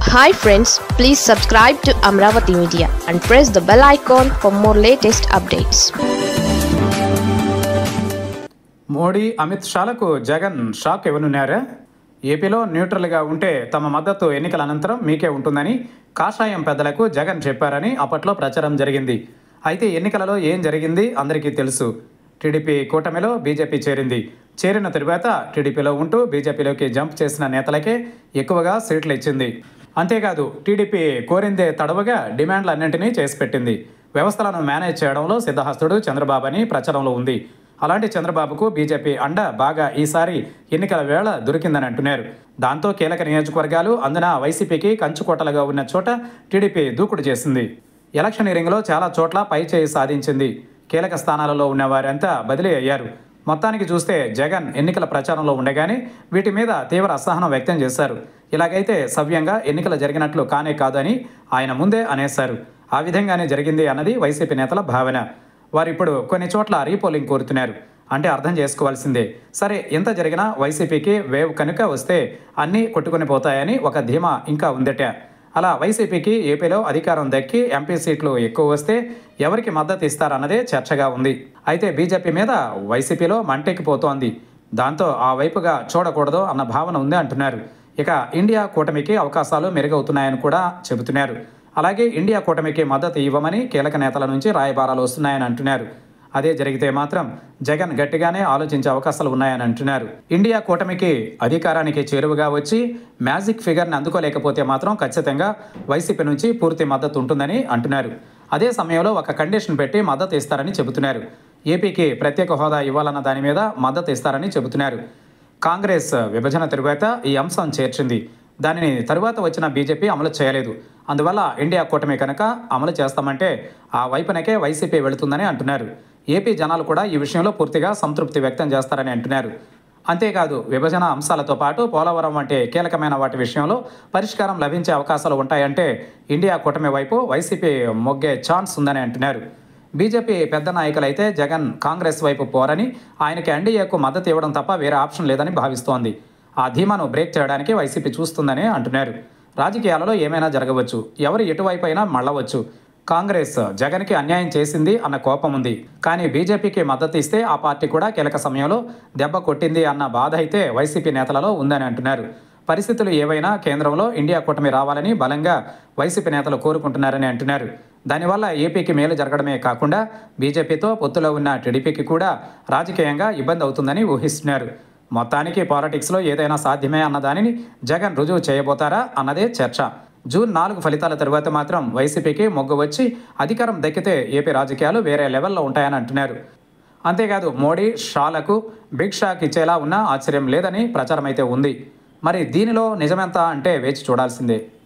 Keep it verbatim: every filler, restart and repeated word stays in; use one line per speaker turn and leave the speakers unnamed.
Hi friends, please subscribe to Amravati Media and press the bell icon for more latest updates.
Modi Amit షాలకు Jagan shock ఇవ్వనున్నారా? ఏపీలో న్యూట్రల్గా ఉంటే తమ మద్దతు ఎన్నికల అనంతరం మీకే ఉంటుందని కాషాయం పెద్దలకు జగన్ చెప్పారని అప్పట్లో ప్రచారం జరిగింది. అయితే ఎన్నికలలో ఏం జరిగింది అందరికీ తెలుసు. టీడీపీ కూటమిలో బీజేపీ చేరింది. చేరిన తరువాత టీడీపీలో ఉంటూ బీజేపీలోకి జంప్ చేసిన నేతలకే ఎక్కువగా సీట్లు ఇచ్చింది. అంతేకాదు టీడీపీ కోరిందే తడవుగా డిమాండ్లన్నింటినీ చేసి పెట్టింది. వ్యవస్థలను మేనేజ్ చేయడంలో సిద్ధహస్తుడు చంద్రబాబు అని ప్రచారంలో ఉంది. అలాంటి చంద్రబాబుకు బీజేపీ అండ బాగా ఈసారి ఎన్నికల వేళ దొరికిందని అంటున్నారు. దాంతో కీలక నియోజకవర్గాలు అందున వైసీపీకి కంచుకోటలుగా ఉన్న చోట టీడీపీ దూకుడు చేసింది. ఎలక్షనీరింగ్లో చాలా చోట్ల పై చేయి సాధించింది. కీలక స్థానాలలో ఉన్న వారంతా బదిలీ అయ్యారు. మొత్తానికి చూస్తే జగన్ ఎన్నికల ప్రచారంలో ఉండగానే వీటి మీద తీవ్ర అసహనం వ్యక్తం చేశారు. ఇలాగైతే సవ్యంగా ఎన్నికలు జరిగినట్లు కానే కాదని ఆయన ముందే అనేశారు. ఆ విధంగానే జరిగింది అన్నది వైసీపీ నేతల భావన. వారిప్పుడు కొన్ని చోట్ల రీపోలింగ్ కోరుతున్నారు. అంటే అర్థం చేసుకోవాల్సిందే. సరే, ఎంత జరిగినా వైసీపీకి వేవ్ కనుక వస్తే అన్నీ కొట్టుకొని పోతాయని ఒక ధీమా ఇంకా ఉందట. అలా వైసీపీకి ఏపీలో అధికారం దక్కి ఎంపీ సీట్లు ఎక్కువ వస్తే ఎవరికి మద్దతు ఇస్తారన్నదే చర్చగా ఉంది. అయితే బీజేపీ మీద వైసీపీలో మంటెక్కిపోతోంది. దాంతో ఆ వైపుగా చూడకూడదు అన్న భావన ఉంది అంటున్నారు. ఇక ఇండియా కూటమికి అవకాశాలు మెరుగవుతున్నాయని కూడా చెబుతున్నారు. అలాగే ఇండియా కూటమికి మద్దతు ఇవ్వమని కీలక నేతల నుంచి రాయబారాలు వస్తున్నాయని అంటున్నారు. అదే జరిగితే మాత్రం జగన్ గట్టిగానే ఆలోచించే అవకాశాలు ఉన్నాయని అంటున్నారు. ఇండియా కూటమికి అధికారానికి చేరువగా వచ్చి మ్యాజిక్ ఫిగర్ని అందుకోలేకపోతే మాత్రం ఖచ్చితంగా వైసీపీ నుంచి పూర్తి మద్దతు ఉంటుందని అంటున్నారు. అదే సమయంలో ఒక కండిషన్ పెట్టి మద్దతు ఇస్తారని చెబుతున్నారు. ఏపీకి ప్రత్యేక హోదా ఇవ్వాలన్న దాని మీద మద్దతు ఇస్తారని చెబుతున్నారు. కాంగ్రెస్ విభజన తరువాత ఈ అంశం చేర్చింది. దానిని తరువాత వచ్చిన బీజేపీ అమలు చేయలేదు. అందువల్ల ఇండియా కూటమి కనుక అమలు చేస్తామంటే ఆ వైపునకే వైసీపీ వెళుతుందని అంటున్నారు. ఏపీ జనాలు కూడా ఈ విషయంలో పూర్తిగా సంతృప్తి వ్యక్తం చేస్తారని అంటున్నారు. అంతేకాదు, విభజన అంశాలతో పాటు పోలవరం వంటి కీలకమైన వాటి విషయంలో పరిష్కారం లభించే అవకాశాలు ఉంటాయంటే ఇండియా కూటమి వైపు వైసీపీ మొగ్గే ఛాన్స్ ఉందని అంటున్నారు. బీజేపీ పెద్ద నాయకులైతే జగన్ కాంగ్రెస్ వైపు పోరని, ఆయనకి ఎన్డీఏకు మద్దతు ఇవ్వడం తప్ప వేరే ఆప్షన్ లేదని భావిస్తోంది. ఆ ధీమాను బ్రేక్ చేయడానికి వైసీపీ చూస్తుందని అంటున్నారు. రాజకీయాలలో ఏమైనా జరగవచ్చు, ఎవరు ఎటువైపు అయినా మళ్ళవచ్చు. కాంగ్రెస్ జగన్కి అన్యాయం చేసింది అన్న కోపం ఉంది. కానీ బీజేపీకి మద్దతు ఇస్తే ఆ పార్టీ కూడా కీలక సమయంలో దెబ్బ కొట్టింది అన్న బాధ అయితే వైసీపీ నేతలలో ఉందని అంటున్నారు. పరిస్థితులు ఏవైనా కేంద్రంలో ఇండియా కూటమి రావాలని బలంగా వైసీపీ నేతలు కోరుకుంటున్నారని అంటున్నారు. దానివల్ల ఏపీకి మేలు జరగడమే కాకుండా బీజేపీతో పొత్తులో ఉన్న టీడీపీకి కూడా రాజకీయంగా ఇబ్బంది అవుతుందని ఊహిస్తున్నారు. మొత్తానికి పాలిటిక్స్లో ఏదైనా సాధ్యమే అన్న దానిని జగన్ రుజువు చేయబోతారా అన్నదే చర్చ. జూన్ నాలుగు ఫలితాల తరువాత మాత్రం వైసీపీకి మొగ్గు వచ్చి అధికారం దక్కితే ఏపీ రాజకీయాలు వేరే లెవెల్లో ఉంటాయని అంటున్నారు. అంతేకాదు, మోడీ షాలకు బిగ్ షాక్ ఇచ్చేలా ఉన్నా ఆశ్చర్యం లేదని ప్రచారం అయితే ఉంది. మరి దీనిలో నిజమెంత అంటే వేచి చూడాల్సిందే.